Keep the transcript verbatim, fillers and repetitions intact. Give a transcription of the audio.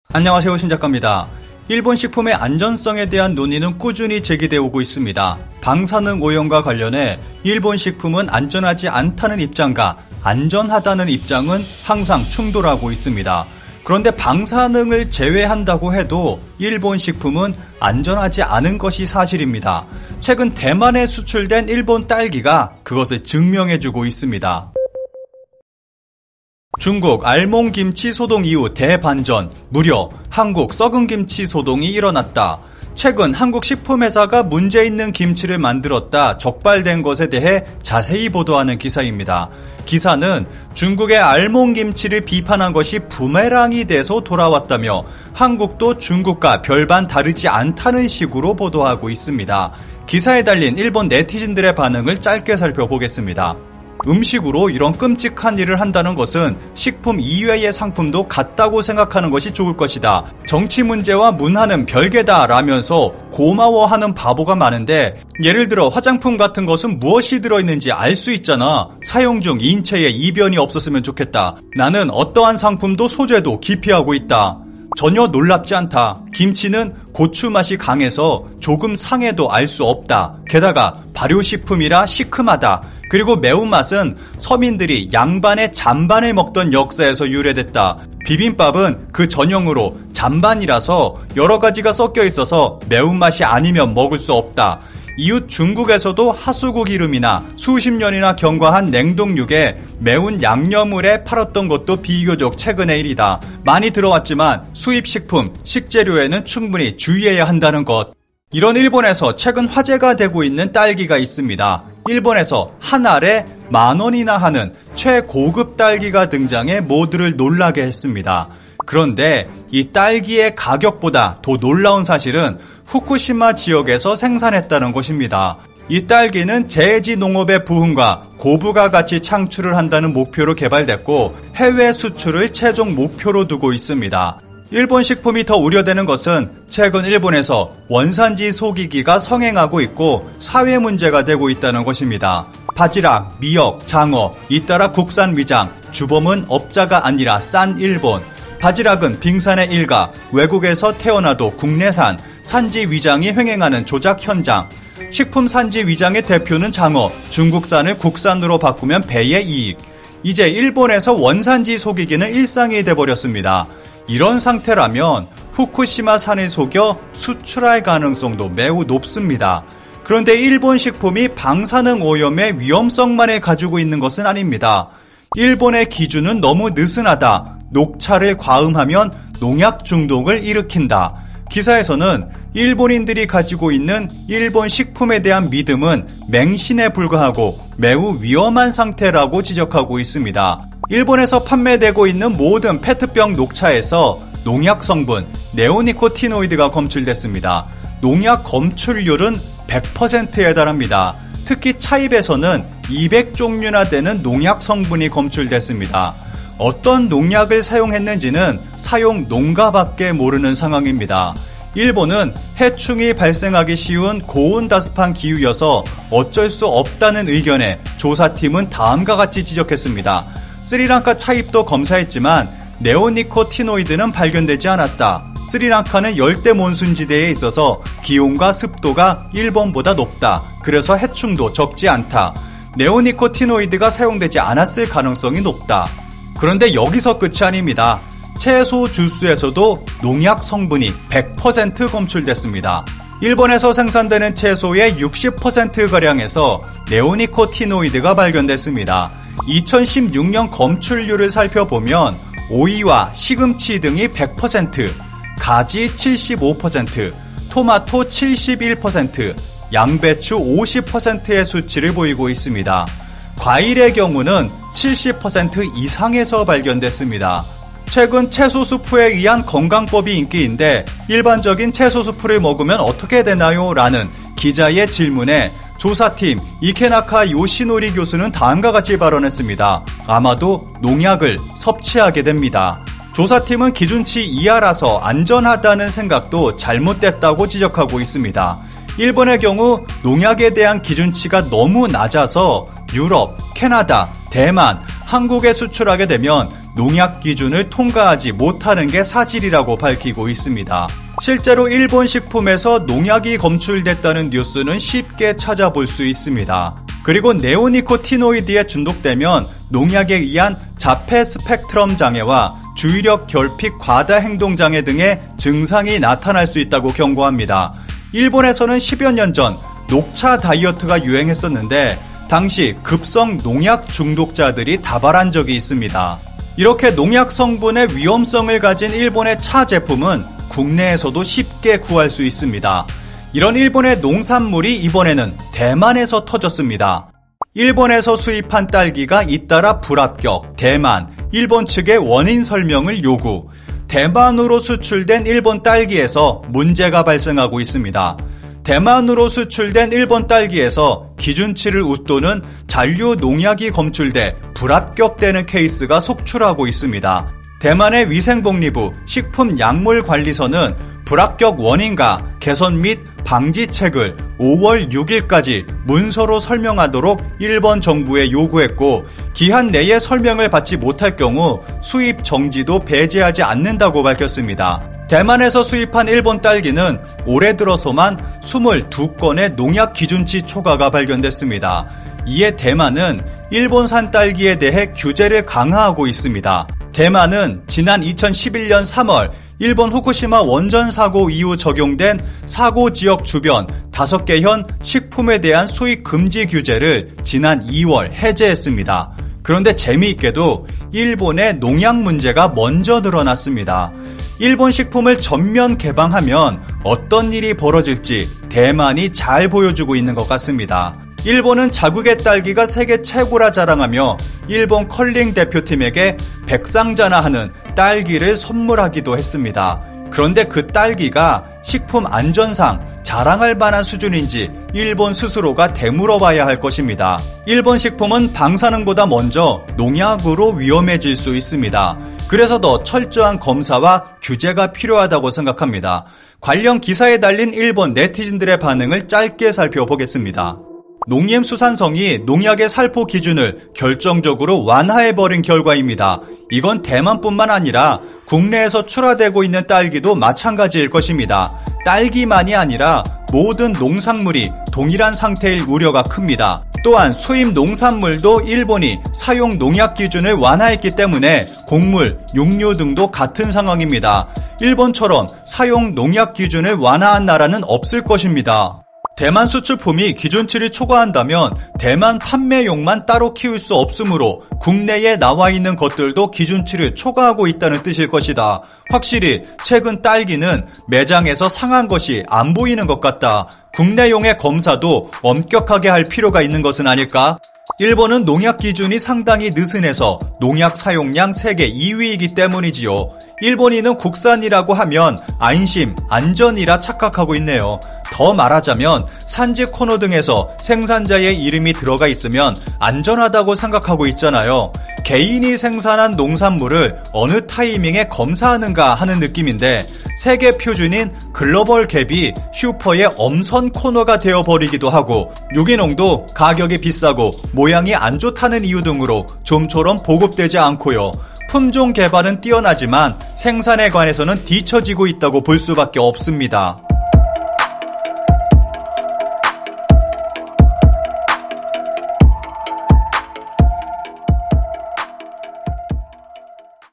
안녕하세요, 신작가입니다. 일본 식품의 안전성에 대한 논의는 꾸준히 제기되어 오고 있습니다. 방사능 오염과 관련해 일본 식품은 안전하지 않다는 입장과 안전하다는 입장은 항상 충돌하고 있습니다. 그런데 방사능을 제외한다고 해도 일본 식품은 안전하지 않은 것이 사실입니다. 최근 대만에 수출된 일본 딸기가 그것을 증명해주고 있습니다. 중국 알몽김치 소동 이후 대반전, 무려 한국 썩은 김치 소동이 일어났다. 최근 한국 식품회사가 문제 있는 김치를 만들었다 적발된 것에 대해 자세히 보도하는 기사입니다. 기사는 중국의 알몽김치를 비판한 것이 부메랑이 돼서 돌아왔다며 한국도 중국과 별반 다르지 않다는 식으로 보도하고 있습니다. 기사에 달린 일본 네티즌들의 반응을 짧게 살펴보겠습니다. 음식으로 이런 끔찍한 일을 한다는 것은 식품 이외의 상품도 같다고 생각하는 것이 좋을 것이다. 정치 문제와 문화는 별개다 라면서 고마워하는 바보가 많은데, 예를 들어 화장품 같은 것은 무엇이 들어있는지 알 수 있잖아. 사용 중 인체에 이변이 없었으면 좋겠다. 나는 어떠한 상품도 소재도 기피하고 있다. 전혀 놀랍지 않다. 김치는 고추 맛이 강해서 조금 상해도 알 수 없다. 게다가 발효식품이라 시큼하다. 그리고 매운맛은 서민들이 양반에 잔반을 먹던 역사에서 유래됐다. 비빔밥은 그 전형으로 잔반이라서 여러 가지가 섞여 있어서 매운맛이 아니면 먹을 수 없다. 이웃 중국에서도 핫소국 이름이나 수십 년이나 경과한 냉동육에 매운 양념을에 팔았던 것도 비교적 최근의 일이다. 많이 들어왔지만 수입식품, 식재료에는 충분히 주의해야 한다는 것. 이런 일본에서 최근 화제가 되고 있는 딸기가 있습니다. 일본에서 한 알에 만 원이나 하는 최고급 딸기가 등장해 모두를 놀라게 했습니다. 그런데 이 딸기의 가격보다 더 놀라운 사실은 후쿠시마 지역에서 생산했다는 것입니다. 이 딸기는 재해지 농업의 부흥과 고부가 가치 창출을 한다는 목표로 개발됐고 해외 수출을 최종 목표로 두고 있습니다. 일본 식품이 더 우려되는 것은 최근 일본에서 원산지 속이기가 성행하고 있고 사회 문제가 되고 있다는 것입니다. 바지락, 미역, 장어, 잇따라 국산 위장, 주범은 업자가 아니라 싼 일본. 바지락은 빙산의 일가, 외국에서 태어나도 국내산, 산지 위장이 횡행하는 조작 현장. 식품 산지 위장의 대표는 장어, 중국산을 국산으로 바꾸면 배의 이익. 이제 일본에서 원산지 속이기는 일상이 돼버렸습니다. 이런 상태라면 후쿠시마산을 속여 수출할 가능성도 매우 높습니다. 그런데 일본 식품이 방사능 오염의 위험성만을 가지고 있는 것은 아닙니다. 일본의 기준은 너무 느슨하다. 녹차를 과음하면 농약 중독을 일으킨다. 기사에서는 일본인들이 가지고 있는 일본 식품에 대한 믿음은 맹신에 불과하고 매우 위험한 상태라고 지적하고 있습니다. 일본에서 판매되고 있는 모든 페트병 녹차에서 농약 성분 네오니코티노이드가 검출됐습니다. 농약 검출률은 백 퍼센트에 달합니다. 특히 차입에서는 이백 종류나 되는 농약 성분이 검출됐습니다. 어떤 농약을 사용했는지는 사용 농가밖에 모르는 상황입니다. 일본은 해충이 발생하기 쉬운 고온다습한 기후여서 어쩔 수 없다는 의견에 조사팀은 다음과 같이 지적했습니다. 스리랑카 차입도 검사했지만 네오니코티노이드는 발견되지 않았다. 스리랑카는 열대 몬순지대에 있어서 기온과 습도가 일본보다 높다. 그래서 해충도 적지 않다. 네오니코티노이드가 사용되지 않았을 가능성이 높다. 그런데 여기서 끝이 아닙니다. 채소 주스에서도 농약 성분이 백 퍼센트 검출됐습니다. 일본에서 생산되는 채소의 육십 퍼센트가량에서 네오니코티노이드가 발견됐습니다. 이천십육 년 검출률을 살펴보면 오이와 시금치 등이 백 퍼센트, 가지 칠십오 퍼센트, 토마토 칠십일 퍼센트, 양배추 오십 퍼센트의 수치를 보이고 있습니다. 과일의 경우는 칠십 퍼센트 이상에서 발견됐습니다. 최근 채소 수프에 의한 건강법이 인기인데 일반적인 채소 수프를 먹으면 어떻게 되나요? 라는 기자의 질문에 조사팀 이케나카 요시노리 교수는 다음과 같이 발언했습니다. 아마도 농약을 섭취하게 됩니다. 조사팀은 기준치 이하라서 안전하다는 생각도 잘못됐다고 지적하고 있습니다. 일본의 경우 농약에 대한 기준치가 너무 낮아서 유럽, 캐나다, 대만, 한국에 수출하게 되면 농약 기준을 통과하지 못하는 게 사실이라고 밝히고 있습니다. 실제로 일본 식품에서 농약이 검출됐다는 뉴스는 쉽게 찾아볼 수 있습니다. 그리고 네오니코티노이드에 중독되면 농약에 의한 자폐 스펙트럼 장애와 주의력 결핍 과다 행동 장애 등의 증상이 나타날 수 있다고 경고합니다. 일본에서는 십여 년 전 녹차 다이어트가 유행했었는데 당시 급성 농약 중독자들이 다발한 적이 있습니다. 이렇게 농약 성분의 위험성을 가진 일본의 차 제품은 국내에서도 쉽게 구할 수 있습니다. 이런 일본의 농산물이 이번에는 대만에서 터졌습니다. 일본에서 수입한 딸기가 잇따라 불합격, 대만, 일본 측의 원인 설명을 요구. 대만으로 수출된 일본 딸기에서 문제가 발생하고 있습니다. 대만으로 수출된 일본 딸기에서 기준치를 웃도는 잔류 농약이 검출돼 불합격되는 케이스가 속출하고 있습니다. 대만의 위생복리부 식품약물관리서는 불합격 원인과 개선 및 방지책을 오월 육일까지 문서로 설명하도록 일본 정부에 요구했고 기한 내에 설명을 받지 못할 경우 수입 정지도 배제하지 않는다고 밝혔습니다. 대만에서 수입한 일본 딸기는 올해 들어서만 이십이 건의 농약 기준치 초과가 발견됐습니다. 이에 대만은 일본산 딸기에 대해 규제를 강화하고 있습니다. 대만은 지난 이천십일 년 삼월 일본 후쿠시마 원전 사고 이후 적용된 사고 지역 주변 다섯 개 현 식품에 대한 수입 금지 규제를 지난 이월 해제했습니다. 그런데 재미있게도 일본의 농약 문제가 먼저 드러났습니다. 일본 식품을 전면 개방하면 어떤 일이 벌어질지 대만이 잘 보여주고 있는 것 같습니다. 일본은 자국의 딸기가 세계 최고라 자랑하며 일본 컬링 대표팀에게 백상자나 하는 딸기를 선물하기도 했습니다. 그런데 그 딸기가 식품 안전상 자랑할 만한 수준인지 일본 스스로가 되물어봐야 할 것입니다. 일본 식품은 방사능보다 먼저 농약으로 위험해질 수 있습니다. 그래서 더 철저한 검사와 규제가 필요하다고 생각합니다. 관련 기사에 달린 일본 네티즌들의 반응을 짧게 살펴보겠습니다. 농림수산성이 농약의 살포 기준을 결정적으로 완화해버린 결과입니다. 이건 대만뿐만 아니라 국내에서 출하되고 있는 딸기도 마찬가지일 것입니다. 딸기만이 아니라 모든 농산물이 동일한 상태일 우려가 큽니다. 또한 수입 농산물도 일본이 사용 농약 기준을 완화했기 때문에 곡물, 육류 등도 같은 상황입니다. 일본처럼 사용 농약 기준을 완화한 나라는 없을 것입니다. 대만 수출품이 기준치를 초과한다면 대만 판매용만 따로 키울 수 없으므로 국내에 나와 있는 것들도 기준치를 초과하고 있다는 뜻일 것이다. 확실히 최근 딸기는 매장에서 상한 것이 안 보이는 것 같다. 국내용의 검사도 엄격하게 할 필요가 있는 것은 아닐까? 일본은 농약 기준이 상당히 느슨해서 농약 사용량 세계 이 위이기 때문이지요. 일본인은 국산이라고 하면 안심, 안전이라 착각하고 있네요. 더 말하자면 산지 코너 등에서 생산자의 이름이 들어가 있으면 안전하다고 생각하고 있잖아요. 개인이 생산한 농산물을 어느 타이밍에 검사하는가 하는 느낌인데 세계 표준인 글로벌 갭이 슈퍼의 엄선 코너가 되어버리기도 하고 유기농도 가격이 비싸고 모양이 안 좋다는 이유 등으로 좀처럼 보급되지 않고요. 품종 개발은 뛰어나지만 생산에 관해서는 뒤처지고 있다고 볼 수밖에 없습니다.